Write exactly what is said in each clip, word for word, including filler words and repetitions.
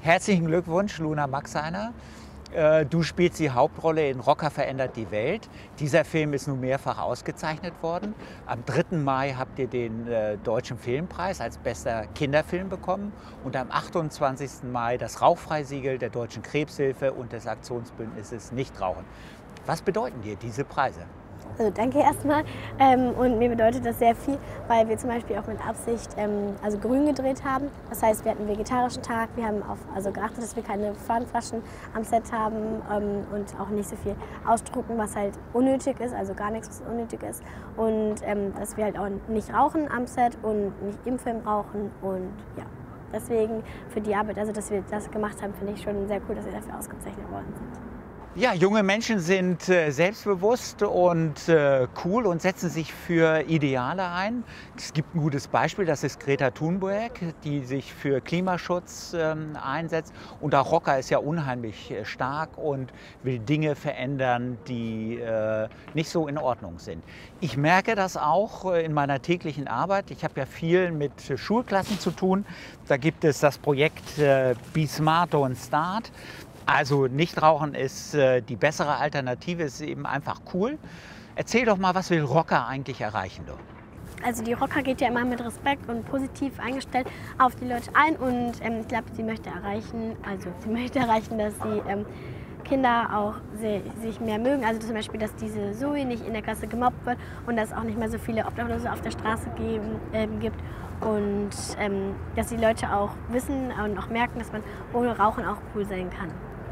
Herzlichen Glückwunsch, Luna Maxeiner. Äh, Du spielst die Hauptrolle in Rocker verändert die Welt. Dieser Film ist nun mehrfach ausgezeichnet worden. Am dritten Mai habt ihr den äh, Deutschen Filmpreis als bester Kinderfilm bekommen und am achtundzwanzigsten Mai das Rauchfreisiegel der Deutschen Krebshilfe und des Aktionsbündnisses Nichtrauchen. Was bedeuten dir diese Preise? Also danke erstmal. Ähm, und mir bedeutet das sehr viel, weil wir zum Beispiel auch mit Absicht ähm, also grün gedreht haben. Das heißt, wir hatten einen vegetarischen Tag, wir haben auf, also geachtet, dass wir keine Pfandflaschen am Set haben ähm, und auch nicht so viel ausdrucken, was halt unnötig ist, also gar nichts, was unnötig ist. Und ähm, dass wir halt auch nicht rauchen am Set und nicht im Film rauchen und ja. Deswegen für die Arbeit, also dass wir das gemacht haben, finde ich schon sehr cool, dass wir dafür ausgezeichnet worden sind. Ja, junge Menschen sind äh, selbstbewusst und äh, cool und setzen sich für Ideale ein. Es gibt ein gutes Beispiel, das ist Greta Thunberg, die sich für Klimaschutz ähm, einsetzt. Und auch Rocker ist ja unheimlich äh, stark und will Dinge verändern, die äh, nicht so in Ordnung sind. Ich merke das auch äh, in meiner täglichen Arbeit. Ich habe ja viel mit Schulklassen zu tun. Da gibt es das Projekt äh, Be Smart, Don't Start. Also Nichtrauchen ist äh, die bessere Alternative, ist eben einfach cool. Erzähl doch mal, was will Rocker eigentlich erreichen? Du? Also die Rocker geht ja immer mit Respekt und positiv eingestellt auf die Leute ein und ähm, ich glaube, sie möchte erreichen, also sie möchte erreichen, dass sie ähm, Kinder auch se sich mehr mögen. Also zum Beispiel, dass diese Zoe nicht in der Klasse gemobbt wird und dass es auch nicht mehr so viele Obdachlose auf der Straße geben, ähm, gibt. Und ähm, dass die Leute auch wissen und auch merken, dass man ohne Rauchen auch cool sein kann.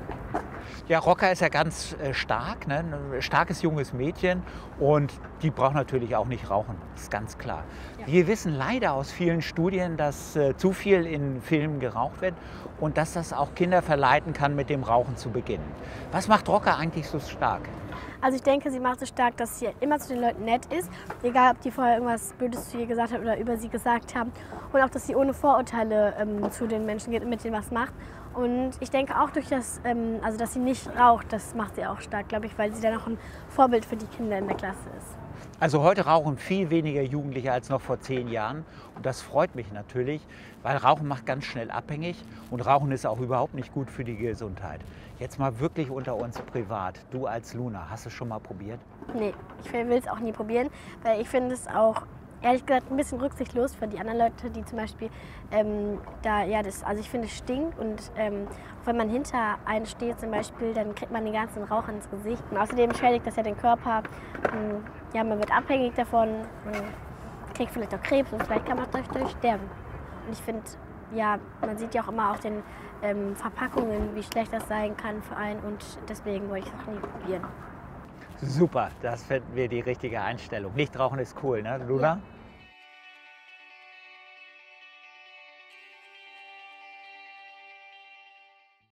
Ja, Rocker ist ja ganz äh, stark, ne? Ein starkes junges Mädchen und die braucht natürlich auch nicht rauchen, ist ganz klar. Ja. Wir wissen leider aus vielen Studien, dass äh, zu viel in Filmen geraucht wird und dass das auch Kinder verleiten kann, mit dem Rauchen zu beginnen. Was macht Rocker eigentlich so stark? Also ich denke, sie macht es stark, dass sie immer zu den Leuten nett ist, egal ob die vorher irgendwas Blödes zu ihr gesagt hat oder über sie gesagt haben. Und auch, dass sie ohne Vorurteile ähm, zu den Menschen geht und mit denen was macht. Und ich denke auch durch das, ähm, also dass sie nicht raucht, das macht sie auch stark, glaube ich, weil sie dann auch ein Vorbild für die Kinder in der Klasse ist. Also heute rauchen viel weniger Jugendliche als noch vor zehn Jahren und das freut mich natürlich, weil Rauchen macht ganz schnell abhängig und Rauchen ist auch überhaupt nicht gut für die Gesundheit. Jetzt mal wirklich unter uns privat, du als Luna, hast du es schon mal probiert? Nee, ich will es auch nie probieren, weil ich finde es auch ehrlich gesagt ein bisschen rücksichtslos für die anderen Leute, die zum Beispiel ähm, da, ja, das, also ich finde es stinkt und ähm, wenn man hinter einen steht zum Beispiel, dann kriegt man den ganzen Rauch ins Gesicht und außerdem schädigt das ja den Körper, und, ja, man wird abhängig davon, man kriegt vielleicht auch Krebs und vielleicht kann man dadurch sterben. Und ich finde, ja, man sieht ja auch immer auf den ähm, Verpackungen, wie schlecht das sein kann für einen und deswegen wollte ich es auch nie probieren. Super, das finden wir die richtige Einstellung. Nichtrauchen ist cool, ne, Luna? Ja.